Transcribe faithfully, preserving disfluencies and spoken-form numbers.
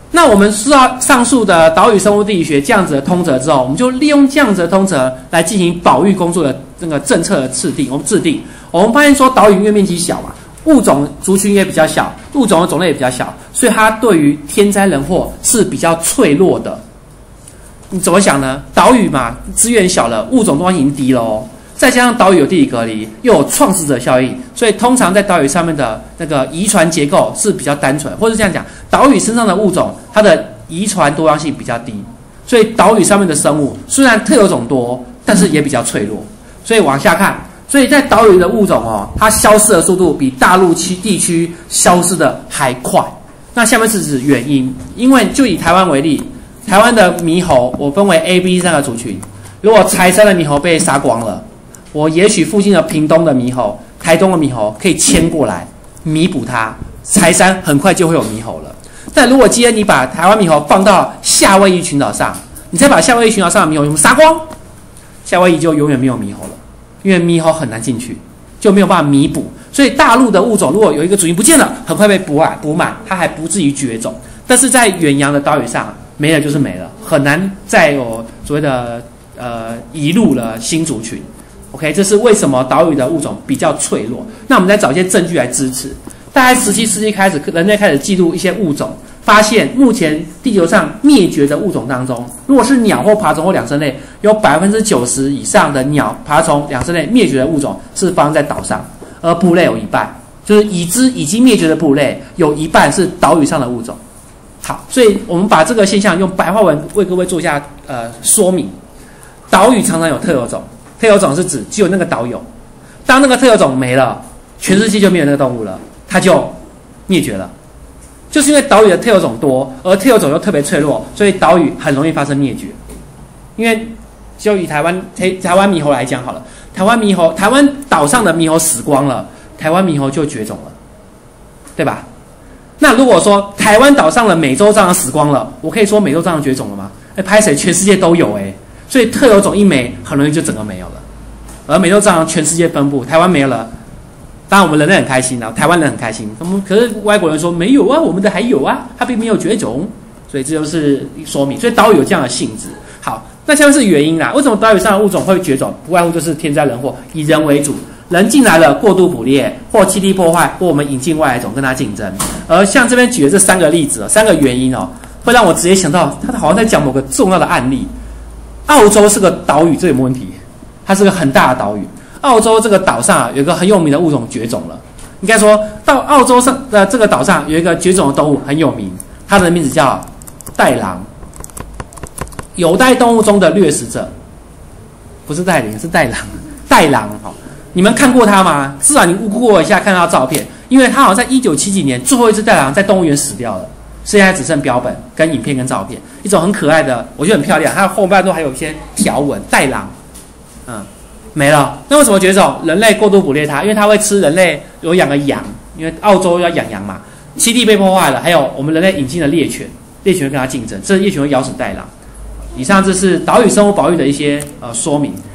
那我们知道上述的岛屿生物地理学这样子的通则之后，我们就利用这样子的通则来进行保育工作的那个政策的制定。我们制定，我们发现说岛屿因为面积小嘛，物种族群也比较小，物种的种类也比较小，所以它对于天灾人祸是比较脆弱的。你怎么想呢？岛屿嘛，资源小了，物种多样性低了哦。再加上岛屿有地理隔离，又有创世者效应，所以通常在岛屿上面的那个遗传结构是比较单纯，或者这样讲，岛屿身上的物种它的遗传多样性比较低，所以岛屿上面的生物虽然特有种多，但是也比较脆弱。所以往下看，所以在岛屿的物种哦，它消失的速度比大陆区地区消失的还快。那下面是指原因，因为就以台湾为例，台湾的猕猴我分为 A、B 三个族群，如果柴山的猕猴被杀光了，我也许附近的屏东的猕猴、台东的猕猴可以迁过来弥补它，柴山很快就会有猕猴了。但如果今天你把台湾猕猴放到夏威夷群岛上，你再把夏威夷群岛上的猕猴全部杀光，夏威夷就永远没有猕猴了，因为猕猴很难进去，就没有办法弥补。所以大陆的物种如果有一个族群不见了，很快被补满，补满，它还不至于绝种。但是在远洋的岛屿上，没了就是没了，很难再有所谓的呃移入了新族群。OK， 这是为什么岛屿的物种比较脆弱。那我们再找一些证据来支持。大概十七世纪开始，人类开始记录一些物种，发现目前地球上灭绝的物种当中，如果是鸟或爬虫或两生类，有百分之九十以上的鸟、爬虫、两生类灭绝的物种是发生在岛上，而哺乳类有一半，就是已知已经灭绝的哺乳类有一半是岛屿上的物种。好，所以我们把这个现象用白话文为各位做一下呃说明。岛屿常常有特有种。特有种是指只有那个岛有，当那个特有种没了，全世界就没有那个动物了，它就灭绝了。就是因为岛屿的特有种多，而特有种又特别脆弱，所以岛屿很容易发生灭绝。因为就以台湾台台湾猕猴来讲好了，台湾猕猴台湾岛上的猕猴死光了，台湾猕猴就绝种了，对吧？那如果说台湾岛上的美洲蟑螂死光了，我可以说美洲蟑螂绝种了吗？哎，拍谁全世界都有哎、欸。所以特有种一没，很容易就整个没有了。而美洲蟑螂全世界分布，台湾没有了，当然我们人类很开心啊，台湾人很开心。可是外国人说没有啊，我们的还有啊，它并没有绝种。所以这就是说明，所以岛屿有这样的性质。好，那下面是原因啦，为什么岛屿上的物种会绝种？不外乎就是天灾人祸，以人为主，人进来了过度捕猎，或栖地破坏，或我们引进外来种跟它竞争。而像这边举的这三个例子，三个原因哦，会让我直接想到，他好像在讲某个重要的案例。澳洲是个岛屿，这有没有问题？它是个很大的岛屿。澳洲这个岛上啊，有一个很有名的物种绝种了。应该说到澳洲上的这个岛上有一个绝种的动物很有名，它的名字叫袋狼，有袋动物中的掠食者，不是袋羚，是袋狼。袋狼，好，你们看过它吗？至少你估过一下，看到照片，因为它好像在一九七几年最后一只袋狼在动物园死掉了。现在只剩标本、跟影片、跟照片，一种很可爱的，我觉得很漂亮。它的后半段还有一些条纹，袋狼，嗯，没了。那为什么绝种？人类过度捕猎它，因为它会吃人类有养的羊，因为澳洲要养羊嘛，栖地被破坏了。还有我们人类引进的猎犬，猎犬会跟它竞争，这猎犬会咬死袋狼。以上这是岛屿生物保育的一些呃说明。